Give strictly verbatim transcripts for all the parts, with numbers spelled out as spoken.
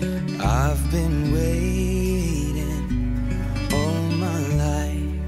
I've been waiting all my life.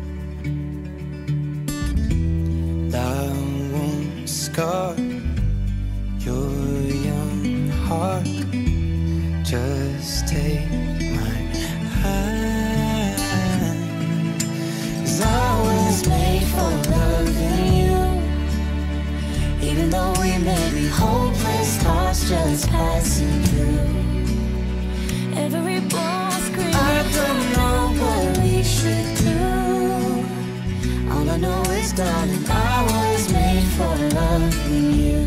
I won't scar your young heart. Just take my hand, 'cause I was made for loving you. Even though we may be hopeless, hearts just passing through. Every bone screams, I don't know what we should do. All I know is, darling, I was made for loving you.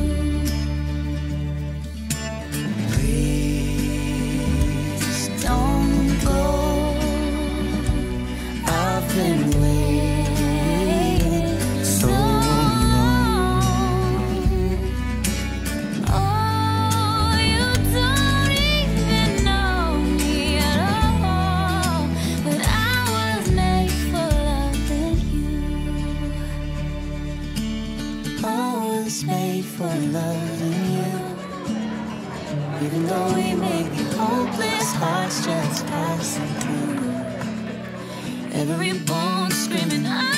Please don't go. I've been waiting so long. Oh, you don't even know me at all, but I was made for loving you. I was made for loving you. Even though we may be hopeless, hearts just passing through. Every bone screaming, I